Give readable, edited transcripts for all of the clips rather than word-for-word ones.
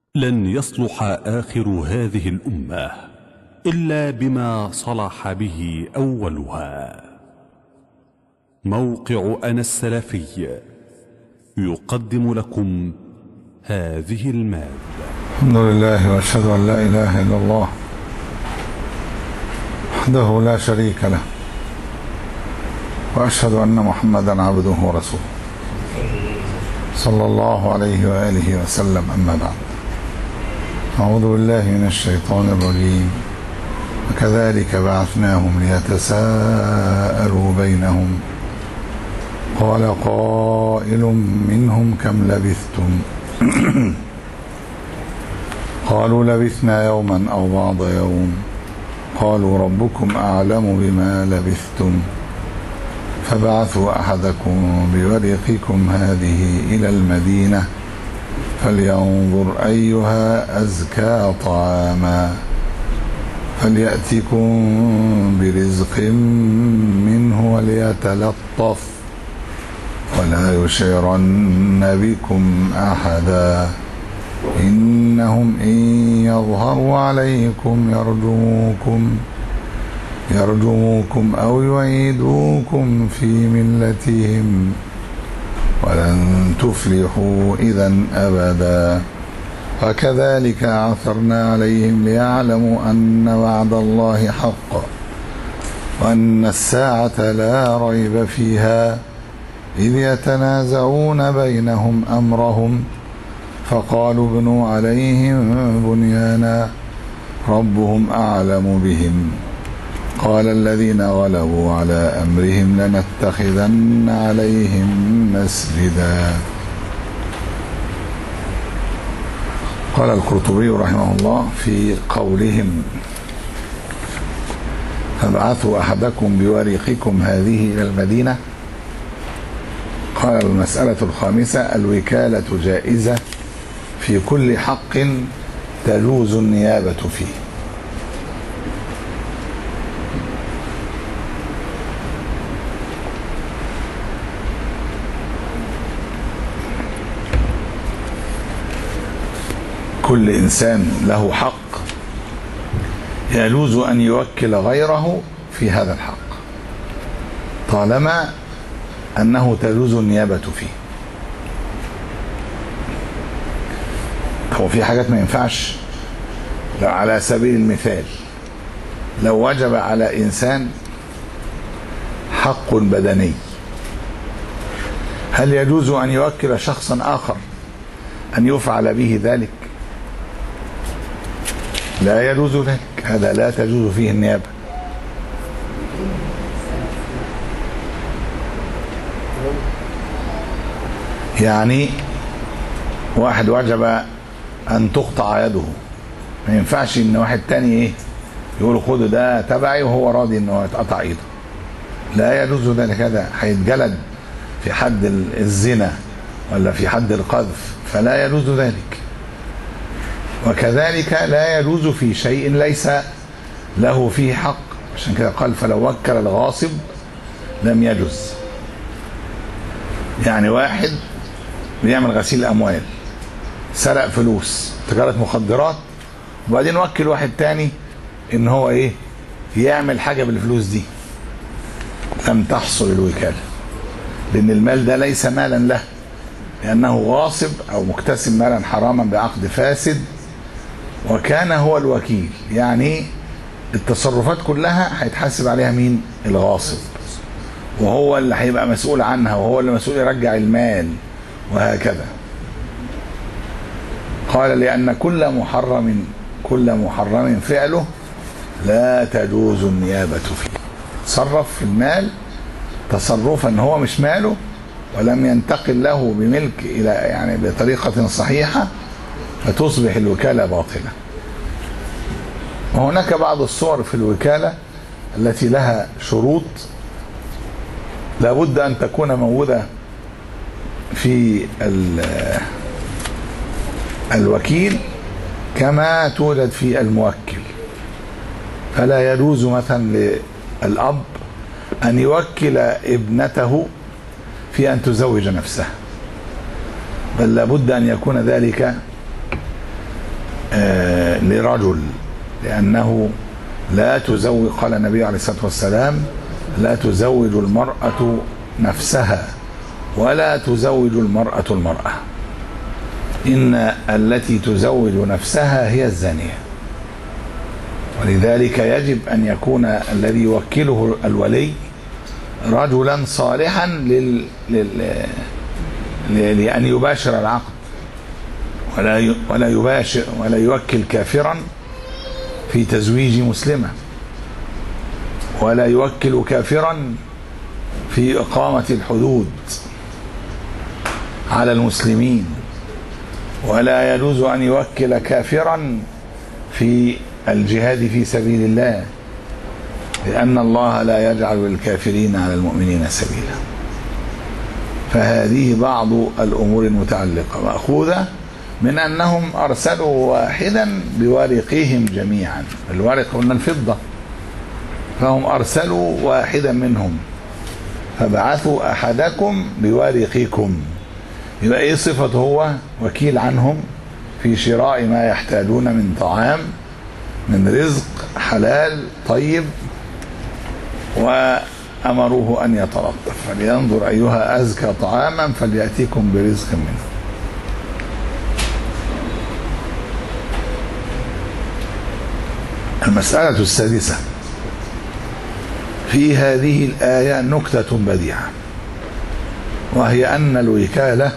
لن يصلح آخر هذه الأمة إلا بما صلح به أولها. موقع أنا السلفي يقدم لكم هذه المادة. الحمد لله وأشهد أن لا إله إلا الله وحده لا شريك له، وأشهد أن محمدا عبده ورسوله صلى الله عليه وآله وسلم. أما بعد، أعوذ بالله من الشيطان الرجيم. وكذلك بعثناهم ليتساءلوا بينهم قال قائل منهم كم لبثتم قالوا لبثنا يوما أو بعض يوم قالوا ربكم أعلم بما لبثتم فبعثوا أحدكم بورقكم هذه إلى المدينة فلينظر أيها أزكى طعاما فليأتكم برزق منه وليتلطف ولا يشعرن بكم أحدا إنهم إن يظهروا عليكم يرجموكم أو يعيدوكم في ملتهم ولن تفلحوا إذا أبدا. وكذلك عثرنا عليهم ليعلموا أن وعد الله حق وأن الساعة لا ريب فيها إذ يتنازعون بينهم أمرهم فقالوا ابنوا عليهم بنيانا ربهم أعلم بهم قال الذين غلبوا على أمرهم لنتخذن عليهم مسجدا. قال القرطبي رحمه الله في قولهم فابعثوا أحدكم بورقكم هذه إلى المدينة، قال المسألة الخامسة: الوكالة جائزة في كل حق تجوز النيابة فيه. كل إنسان له حق يجوز أن يوكل غيره في هذا الحق طالما أنه تجوز النيابة فيه. هو في حاجات ما ينفعش. لو على سبيل المثال لو وجب على إنسان حق بدني، هل يجوز أن يوكل شخصا آخر أن يفعل به ذلك؟ لا يجوز ذلك، هذا لا تجوز فيه النيابة. يعني واحد وجب أن تقطع يده، ما ينفعش إن واحد تاني يقول خده ده تبعي وهو راضي إنه يتقطع إيده. لا يجوز ذلك، هذا هيتجلد في حد الزنا ولا في حد القذف، فلا يجوز ذلك. وكذلك لا يجوز في شيء ليس له فيه حق، عشان كده قال فلو وكل الغاصب لم يجوز. يعني واحد بيعمل غسيل أموال، سرق فلوس، تجارة مخدرات، وبعدين وكل واحد تاني إن هو يعمل حاجة بالفلوس دي، لم تحصل الوكالة، لأن المال ده ليس مالا له، لأنه غاصب أو مكتسب مالا حراما بعقد فاسد، وكان هو الوكيل. يعني التصرفات كلها هيتحاسب عليها مين؟ الغاصب، وهو اللي هيبقى مسؤول عنها، وهو اللي مسؤول يرجع المال، وهكذا. قال لأن كل محرم فعله لا تجوز النيابة فيه. تصرف في المال تصرفا هو مش ماله ولم ينتقل له بملك إلى يعني بطريقة صحيحة، فتصبح الوكالة باطلة. وهناك بعض الصور في الوكالة التي لها شروط لابد أن تكون موجودة في الوكيل كما توجد في الموكل. فلا يجوز مثلا للأب أن يوكل ابنته في أن تزوج نفسها، بل لابد أن يكون ذلك لرجل، لأنه لا تزوج، قال النبي عليه الصلاة والسلام: لا تزوج المرأة نفسها ولا تزوج المرأة المرأة، إن التي تزوج نفسها هي الزانية. ولذلك يجب أن يكون الذي يوكله الولي رجلا صالحا لأن يباشر العقد، ولا يوكل كافرا في تزويج مسلمة، ولا يوكل كافرا في إقامة الحدود على المسلمين، ولا يجوز أن يوكل كافرا في الجهاد في سبيل الله، لأن الله لا يجعل للكافرين على المؤمنين سبيلا. فهذه بعض الأمور المتعلقة مأخوذة من أنهم أرسلوا واحدا بورقهم جميعا. الورق قلنا الفضة، فهم أرسلوا واحدا منهم، فبعثوا أحدكم بورقكم. يبقى إيه صفته؟ هو وكيل عنهم في شراء ما يحتاجون من طعام، من رزق حلال طيب، وأمروه أن يتلطف فلينظر أيها أزكى طعاما فليأتيكم برزق منه. المسألة السادسة: في هذه الآية نكتة بديعة، وهي أن الوكالة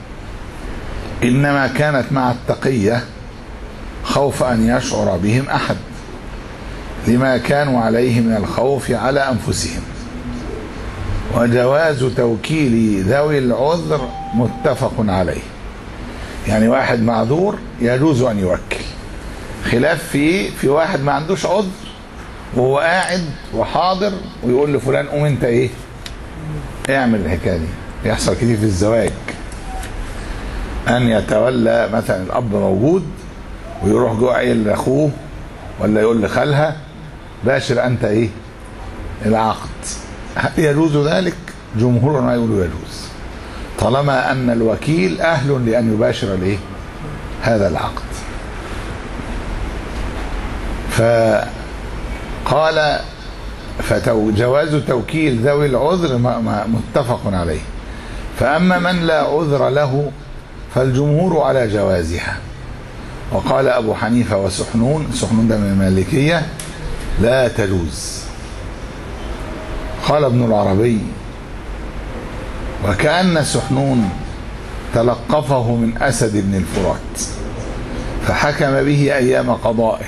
إنما كانت مع التقية خوف أن يشعر بهم أحد، لما كانوا عليه من الخوف على أنفسهم. وجواز توكيل ذوي العذر متفق عليه، يعني واحد معذور يجوز أن يوكل، خلاف في واحد ما عندوش عذر وهو قاعد وحاضر ويقول لفلان قوم انت ايه اعمل الحكايه دي. يحصل كتير في الزواج ان يتولى مثلا الاب موجود ويروح جوه قايل لاخوه ولا يقول لخالها باشر انت ايه العقد. هل يجوز ذلك؟ جمهورنا يقولوا يجوز، طالما ان الوكيل اهل لان يباشر الايه هذا العقد. فقال فجواز توكيل ذوي العذر متفق عليه. فأما من لا عذر له فالجمهور على جوازها، وقال أبو حنيفة وسحنون ده من المالكية لا تجوز. قال ابن العربي: وكأن سحنون تلقفه من أسد بن الفرات فحكم به أيام قضائه.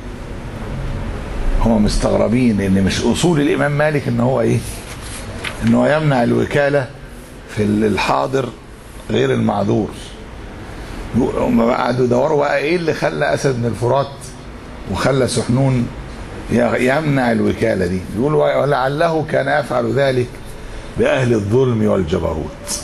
هم مستغربين ان مش اصول الامام مالك ان هو ايه ان هو يمنع الوكالة في الحاضر غير المعذور. هم قعدوا يدوروا بقى ايه اللي خلى اسد بن الفرات وخلى سحنون يمنع الوكالة دي. يقولوا ولعله كان يفعل ذلك بأهل الظلم والجبروت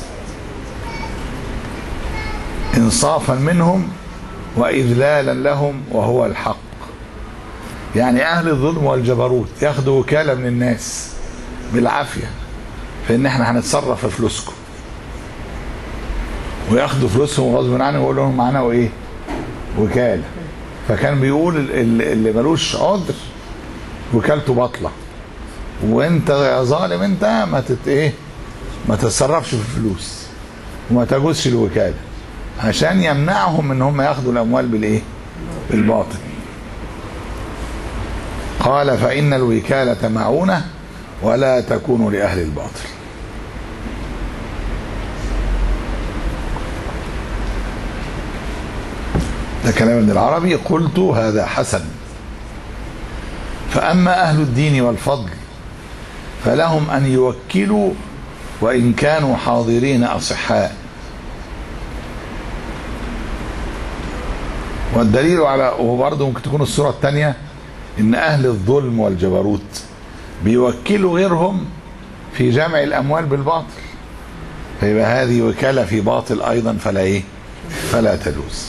انصافا منهم وإذلالا لهم وهو الحق. يعني أهل الظلم والجبروت ياخدوا وكالة من الناس بالعافية فإن احنا هنتصرف في فلوسكم، وياخدوا فلوسهم غصب عنهم ويقولوا لهم معانا وايه وكالة. فكان بيقول اللي ملوش عذر وكالته باطلة، وانت يا ظالم انت ما تتصرفش في الفلوس وما تجوزش الوكالة، عشان يمنعهم ان هم ياخدوا الاموال بالايه بالباطل. قال: فإن الوكالة معونة ولا تكون لأهل الباطل. ده كلام ابن العربي. قلت: هذا حسن. فأما أهل الدين والفضل فلهم أن يوكلوا وإن كانوا حاضرين أصحاء. والدليل على، وبرضه ممكن تكون الصورة الثانية، إن أهل الظلم والجبروت بيوكلوا غيرهم في جمع الأموال بالباطل، فيبقى هذه وكالة في باطل أيضا فلا تجوز.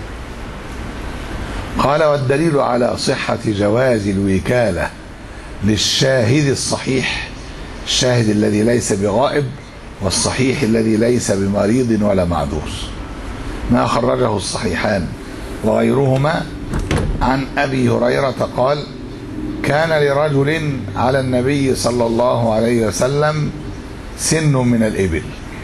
قال: والدليل على صحة جواز الوكالة للشاهد الصحيح، الشاهد الذي ليس بغائب والصحيح الذي ليس بمريض ولا معذور، ما خرجه الصحيحان وغيرهما عن أبي هريرة قال كان لرجل على النبي صلى الله عليه وسلم سن من الإبل،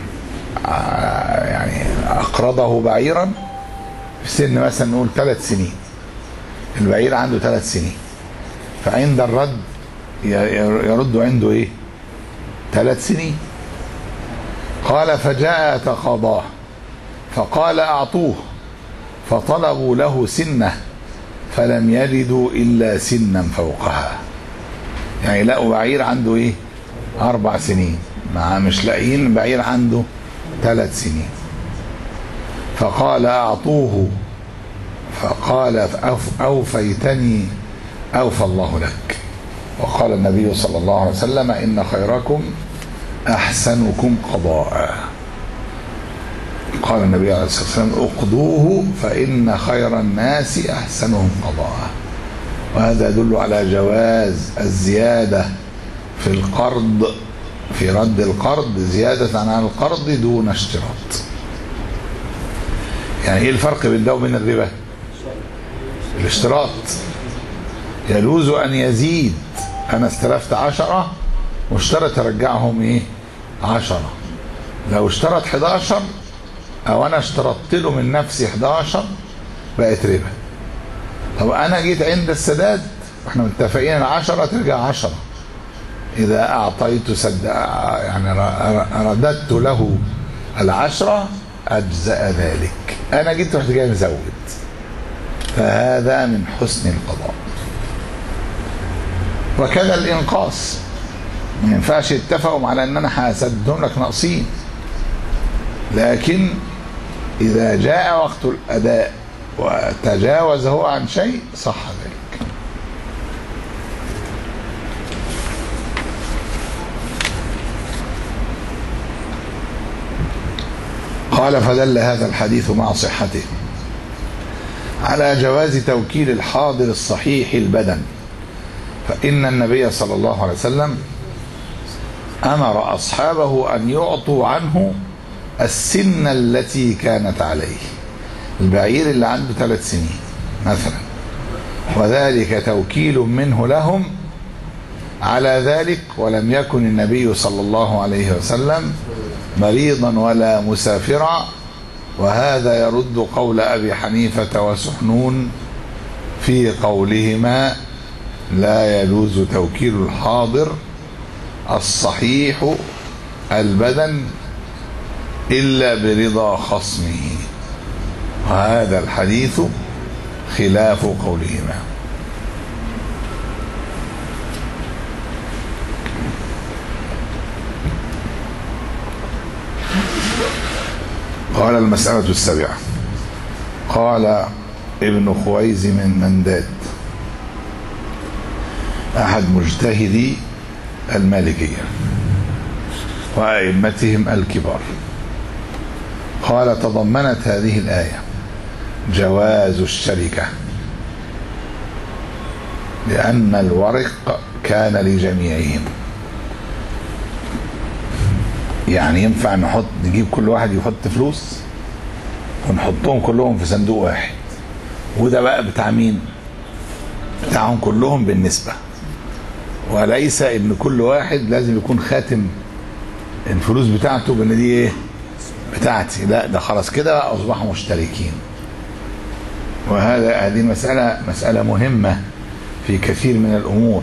يعني أقرضه بعيرا في سن مثلا نقول 3 سنين، البعير عنده 3 سنين، فعند الرد يرد عنده ايه 3 سنين. قال فجاء تقاضاه فقال أعطوه، فطلبوا له سنه فلم يجدوا إلا سنا فوقها، يعني لقوا بعير عنده ايه 4 سنين، مش لاقيين بعير عنده 3 سنين. فقال أعطوه، فقال أوفيتني أوفى الله لك. وقال النبي صلى الله عليه وسلم إن خيركم أحسنكم قضاء. قال النبي عليه الصلاة والسلام اقضوه فإن خير الناس أحسنهم قضاء. وهذا يدل على جواز الزيادة في القرض، في رد القرض زيادة عن القرض دون اشتراط. يعني ايه الفرق بين ده وبين الربا؟ الاشتراط. يجوز ان يزيد، انا استلفت 10 واشترط ارجعهم ايه 10، لو اشترط 11 او انا اشترطت له من نفسي 11 بقت ربا. طب انا جيت عند السداد احنا متفقين 10 ترجع 10، اذا اعطيت يعني رددت له 10 اجزاء ذلك، انا جيت رحت جاي مزود، فهذا من حسن القضاء. وكذا الانقاص، ما ينفعش يتفقوا على ان انا هسدهم لك ناقصين، لكن اذا جاء وقت الاداء وتجاوز هو عن شيء صح ذلك. قال فدل هذا الحديث مع صحته على جواز توكيل الحاضر الصحيح البدن، فإن النبي صلى الله عليه وسلم أمر أصحابه أن يعطوا عنه السن التي كانت عليه، البعير اللي عنده 3 سنين مثلا، وذلك توكيل منه لهم على ذلك. ولم يكن النبي صلى الله عليه وسلم مريضا ولا مسافرا، وهذا يرد قول أبي حنيفة وسحنون في قولهما لا يجوز توكيل الحاضر الصحيح البدن إلا برضا خصمه، وهذا الحديث خلاف قولهما. قال المسألة 7. قال ابن خويز من منداد أحد مجتهدي المالكية وأئمتهم الكبار، قال تضمنت هذه الآية جواز الشركة لأن الورق كان لجميعهم. يعني ينفع نجيب كل واحد يحط فلوس ونحطهم كلهم في صندوق واحد، وده بقى بتاع مين؟ بتاعهم كلهم بالنسبة، وليس ان كل واحد لازم يكون خاتم الفلوس بتاعته بان دي ايه بتاعتي، لا ده خلاص كده اصبحوا مشتركين. هذه مسألة مهمة في كثير من الامور،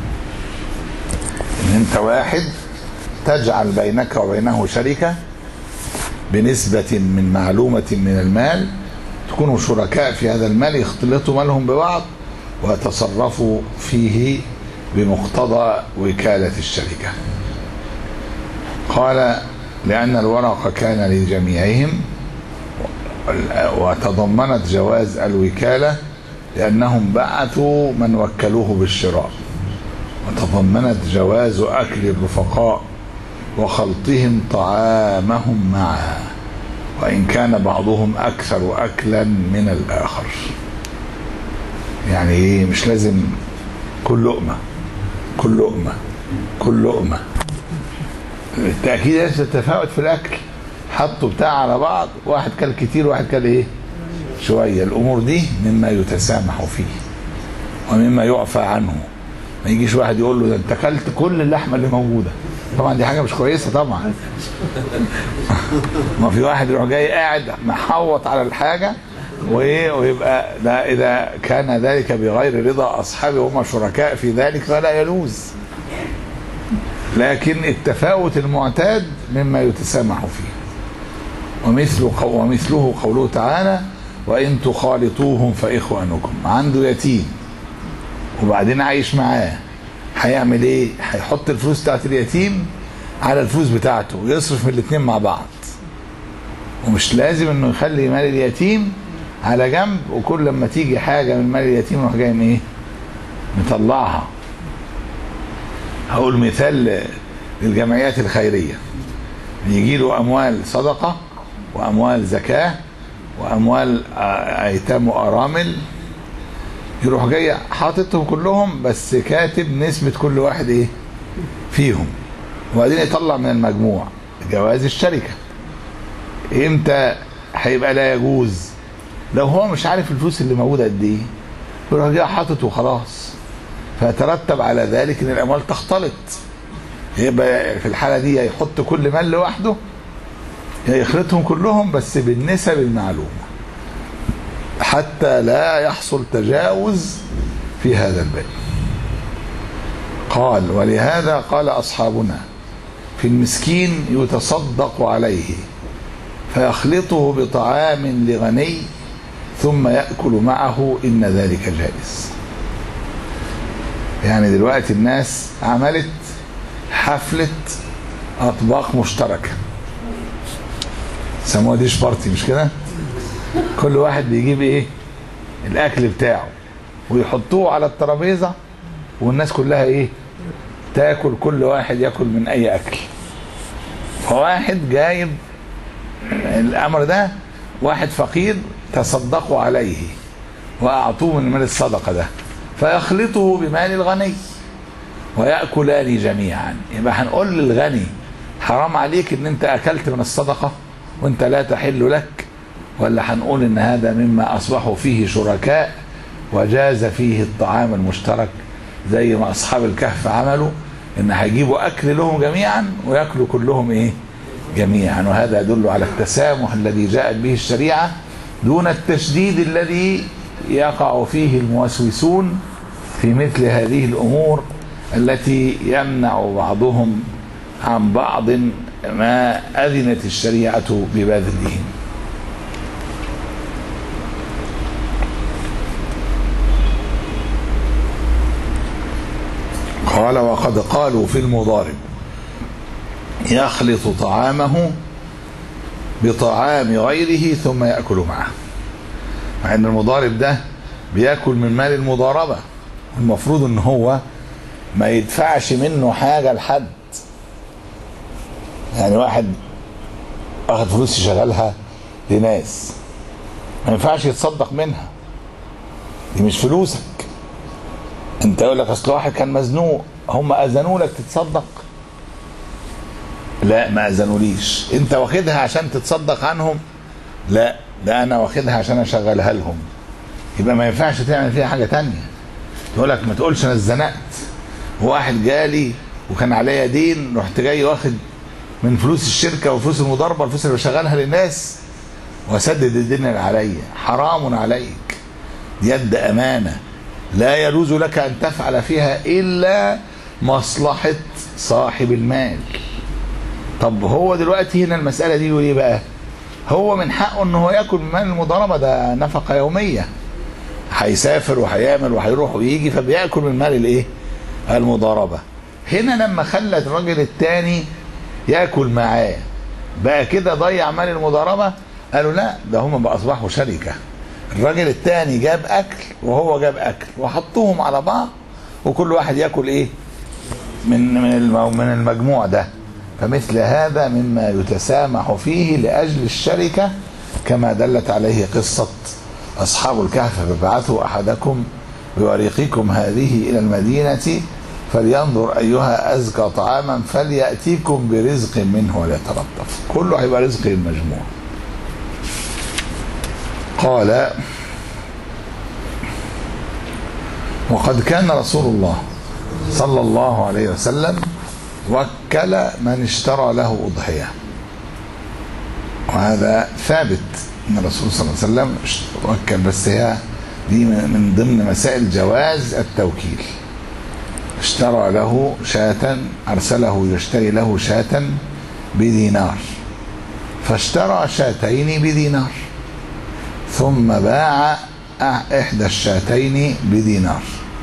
ان انت واحد تجعل بينك وبينه شركة بنسبة من معلومة من المال، تكونوا شركاء في هذا المال، يختلطوا مالهم ببعض ويتصرفوا فيه بمقتضى وكالة الشركة. قال لأن الورق كان لجميعهم، وتضمنت جواز الوكالة لأنهم بعثوا من وكلوه بالشراء، وتضمنت جواز أكل الرفقاء وخلطهم طعامهم معا، وإن كان بعضهم أكثر أكلا من الآخر. يعني إيه؟ مش لازم كل لقمة بالتأكيد ليس تفاوت في الأكل، حطوا بتاع على بعض، واحد كل كتير واحد كل إيه شوية الأمور دي مما يتسامح فيه ومما يعفى عنه. ما يجيش واحد يقول له ده انت اكلت كل اللحمة اللي موجودة، طبعا دي حاجة مش كويسة طبعا. ما في واحد يروح جاي قاعد محوط على الحاجة ويبقى ده إذا كان ذلك بغير رضا أصحابه وهم شركاء في ذلك فلا يجوز. لكن التفاوت المعتاد مما يتسامح فيه. ومثله قوله تعالى وإن تخالطوهم فإخوانكم. عنده يتيم وبعدين عايش معاه، هيعمل ايه؟ هيحط الفلوس بتاعت اليتيم على الفلوس بتاعته ويصرف من الاثنين مع بعض، ومش لازم انه يخلي مال اليتيم على جنب وكل لما تيجي حاجة من مال اليتيم يروح جاي ايه مطلعها. هقول مثال للجمعيات الخيرية، يجي له أموال صدقة وأموال زكاة وأموال أيتام وأرامل، يروح جاي حاططهم كلهم بس كاتب نسبة كل واحد ايه فيهم، وبعدين يطلع من المجموع جواز الشركة. امتى هيبقى لا يجوز؟ لو هو مش عارف الفلوس اللي موجودة قد ايه يروح جاي حاطط وخلاص، فيترتب على ذلك ان الاموال تختلط. يبقى في الحالة دي يحط كل مال لوحده يا يخلطهم كلهم بس بالنسب المعلومة حتى لا يحصل تجاوز في هذا الباب. قال ولهذا قال أصحابنا في المسكين يتصدق عليه فيخلطه بطعام لغني ثم يأكل معه إن ذلك جائز. يعني دلوقتي الناس عملت حفلة أطباق مشتركة سموها ديش بارتي، مش كده؟ كل واحد بيجيب ايه الاكل بتاعه ويحطوه على الترابيزه والناس كلها ايه تاكل، كل واحد ياكل من اي اكل. فواحد جايب الامر ده، واحد فقير تصدقوا عليه واعطوه من مال الصدقه ده فيخلطه بمال الغني ويأكلان جميعا. يبقى هنقول للغني حرام عليك ان انت اكلت من الصدقه وانت لا تحل لك، ولا هنقول ان هذا مما اصبحوا فيه شركاء وجاز فيه الطعام المشترك زي ما اصحاب الكهف عملوا، ان هيجيبوا اكل لهم جميعا وياكلوا كلهم ايه جميعا. وهذا يدل على التسامح الذي جاءت به الشريعة دون التشديد الذي يقع فيه الموسوسون في مثل هذه الامور التي يمنع بعضهم عن بعض ما اذنت الشريعة ببذله. قال وقد قالوا في المضارب يخلط طعامه بطعام غيره ثم يأكل معه، مع ان المضارب ده بيأكل من مال المضاربة، المفروض ان هو ما يدفعش منه حاجة لحد. يعني واحد اخذ فلوس يشغلها لناس ما ينفعش يتصدق منها، دي مش فلوسك. انت يقول لك اصل واحد كان مزنوق هم اذنوا لك تتصدق، لا ما اذنوليش. انت واخدها عشان تتصدق عنهم؟ لا ده انا واخدها عشان اشغلها لهم. يبقى ما ينفعش تعمل فيها حاجه تانية. يقول لك ما تقولش انا اتزنقت وواحد جالي وكان عليا دين رحت جاي واخد من فلوس الشركه وفلوس المضاربه الفلوس اللي بشغلها للناس واسدد الدين اللي عليا. حرام عليك، يد امانه لا يجوز لك ان تفعل فيها الا مصلحه صاحب المال. طب هو دلوقتي هنا المساله دي يقول ايه بقى؟ هو من حقه ان هو ياكل من مال المضاربه، ده نفقه يوميه، هيسافر وهيعمل وهيروح ويجي فبياكل من مال الايه؟ المضاربه. هنا لما خلى الراجل الثاني ياكل معاه بقى كده ضيع مال المضاربه؟ قالوا لا، ده هم بقى اصبحوا شركه. الراجل الثاني جاب اكل وهو جاب اكل وحطوهم على بعض وكل واحد ياكل ايه من المجموع ده. فمثل هذا مما يتسامح فيه لاجل الشركه، كما دلت عليه قصه اصحاب الكهف فبعثوا احدكم بوريقكم هذه الى المدينه فلينظر ايها ازكى طعاما فلياتيكم برزق منه وليتلطف. كله هيبقى رزق المجموع. قال: وقد كان رسول الله صلى الله عليه وسلم وكل من اشترى له أضحية. وهذا ثابت ان الرسول صلى الله عليه وسلم وكل، بس هي دي من ضمن مسائل جواز التوكيل. اشترى له شاة، أرسله يشتري له شاة بدينار، فاشترى شاتين بدينار، ثم باع إحدى الشاتين بدينار،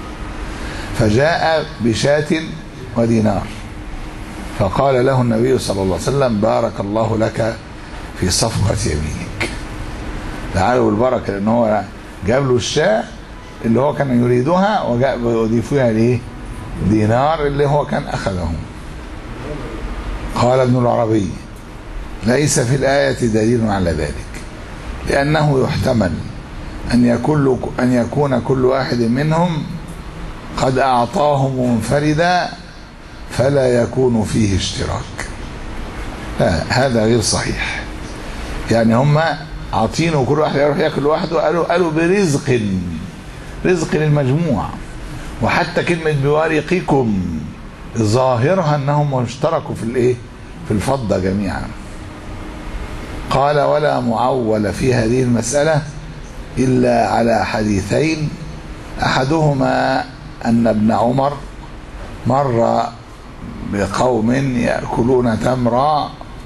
فجاء بشاة ودينار، فقال له النبي صلى الله عليه وسلم: بارك الله لك في صفقة يمينك. لعله البركة لأن هو جاب له الشاة اللي هو كان يريدها وجاء يضيفها ليه؟ دينار اللي هو كان أخذه. قال ابن العربي: ليس في الآية دليل على ذلك، لأنه يحتمل أن يكون كل واحد منهم قد أعطاه منفردا فلا يكون فيه اشتراك. لا، هذا غير صحيح. يعني هم عاطينه كل واحد يروح ياكل لوحده، قالوا رزق للمجموع. وحتى كلمة بوارقكم ظاهرها انهم اشتركوا في الايه؟ في الفضة جميعا. قال: ولا معول في هذه المسألة إلا على حديثين، أحدهما أن ابن عمر مر بقوم يأكلون تمرا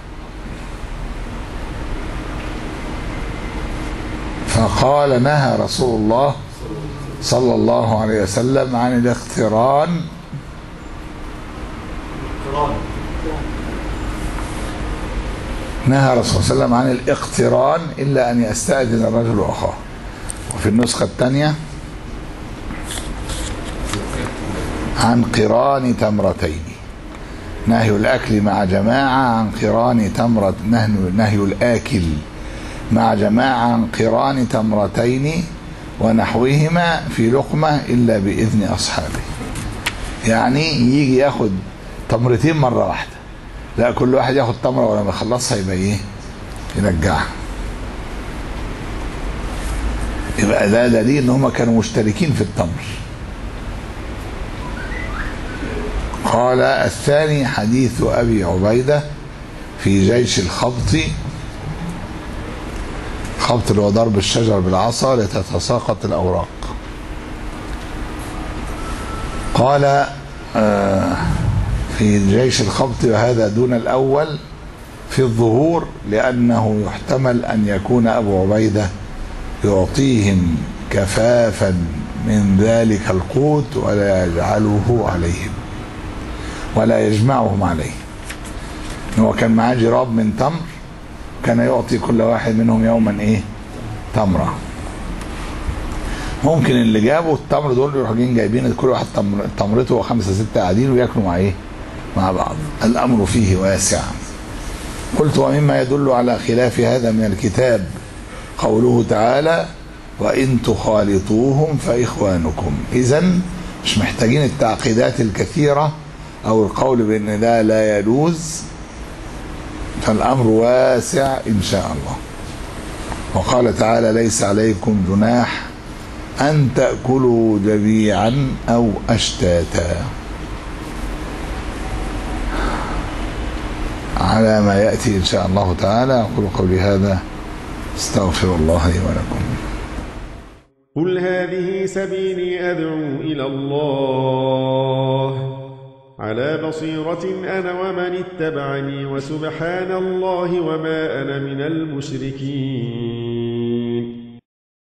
فقال: نهى رسول الله صلى الله عليه وسلم عن الاقتران نهى رسول الله صلى الله عليه وسلم عن الاقتران إلا أن يستأذن الرجل أخاه. وفي النسخة الثانية عن قران تمرتين، نهي الأكل مع جماعة عن قران تمرة، نهي الآكل مع جماعة عن قران تمرتين ونحوهما في لقمة إلا بإذن أصحابه. يعني يجي ياخد تمرتين مرة واحدة، لا، كل واحد ياخد تمرة ولما يخلصها يبقى ايه؟ يرجعها. يبقى ده دليل ان هم كانوا مشتركين في التمر. قال: الثاني حديث أبي عبيدة في جيش الخبط. خبط اللي هو ضرب الشجر بالعصا لتتساقط الأوراق. قال في جيش الخبط، وهذا دون الأول في الظهور، لأنه يحتمل أن يكون أبو عبيدة يعطيهم كفافا من ذلك القوت ولا يجعله عليهم ولا يجمعهم عليه. هو كان معاه جراب من تمر، كان يعطي كل واحد منهم يوما ايه؟ تمرة. ممكن اللي جابوا التمر دول يروحوا جايبين كل واحد تمرته وخمسة ستة قاعدين وياكلوا مع ايه؟ مع بعض. الامر فيه واسع. قلت: ومما يدل على خلاف هذا من الكتاب قوله تعالى: وإن تخالطوهم فإخوانكم. إذن مش محتاجين التعقيدات الكثيرة أو القول بأن ده لا يجوز، فالأمر واسع إن شاء الله. وقال تعالى: ليس عليكم جناح أن تأكلوا جميعا أو أشتاتا، على ما يأتي إن شاء الله تعالى. أقول قولي هذا، استغفر الله لي ولكم. قل هذه سبيلي أدعو إلى الله على بصيرة أنا ومن اتبعني، وسبحان الله وما أنا من المشركين.